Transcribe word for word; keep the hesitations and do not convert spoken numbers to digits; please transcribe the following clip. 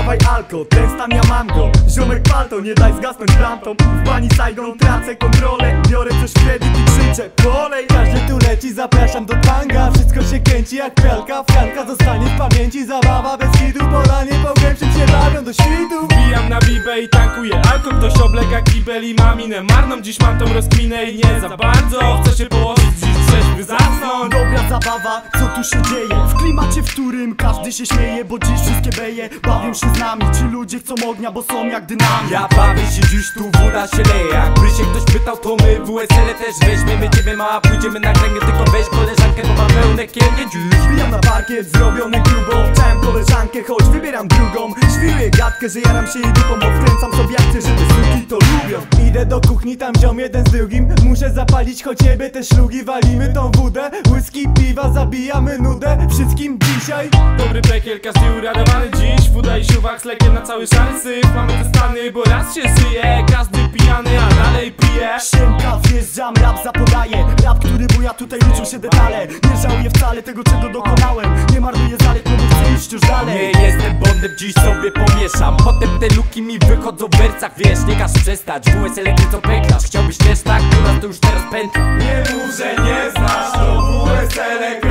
dawaj alko, ten stan ja mam go. Ziomek palto, nie daj zgasnąć bramtom. W bani Saigon tracę kontrolę. Biorę coś w kredyt i krzyczę polej. Każdy tu leci, zapraszam do tanga. Wszystko się kręci jak pralka. Franka zostanie w pamięci. Zabawa bez hitu, polanie po głębszym się bawią do świtu. Wbijam na bibę i tankuję alko. Ktoś oblega kibel i mam minę marną. Dziś mam tą rozkminę i nie za bardzo chcę się położyć, dziś trzeźwy zasnąć. Dobra zabawa, co tu się dzieje? W klimacie, w którym każdy się śmieje, bo dziś wszystkie beje bawią się z nami. Ci ludzie chcą ognia, bo są jak dynamit. Ja bawię się dziś, tu woda się leje. Jakby się ktoś pytał, to my w U S L też weźmiemy ciebie mała, pójdziemy na kręgę. Tylko weź koleżankę, bo mam pełne kielnie dziś. Wbijam na parkiet, zrobiony grubo. Chciałem koleżankę, choć wybieram drugą. Świruję gadkę, że jaram się jej dupą, bo wkręcam sobie jak chcę, żeby suki to lubią. Idę do kuchni, tam ziom jeden z drugim. Muszę zapalić, choć ciebie te szlugi. Walimy tą wódę, whisky, piwa, zabijamy nudę. Wszystkim dzisiaj Dobry pekiel, każdy uradowany dziś. Woda i siuwak z lekiem na cały szary syf. Mamy te stany, bo raz się syje. Każdy pijany, a dalej pije. Siemka, wjeżdżam, rap zapodaję. Rap, który buja, tutaj liczą się detale. Nie żałuję wcale tego, czego dokonałem. Nie marnuję zalet, no bo chcę iść już dalej. Nie jestem bondem, dziś sobie pomieszam. Potem te luki mi wychodzą w wersach. Wiesz, nie każ przestać, w U S L ty co pękasz. Chciałbyś też tak, u nas to już teraz pętla. Nie mów, że nie znasz, to W S L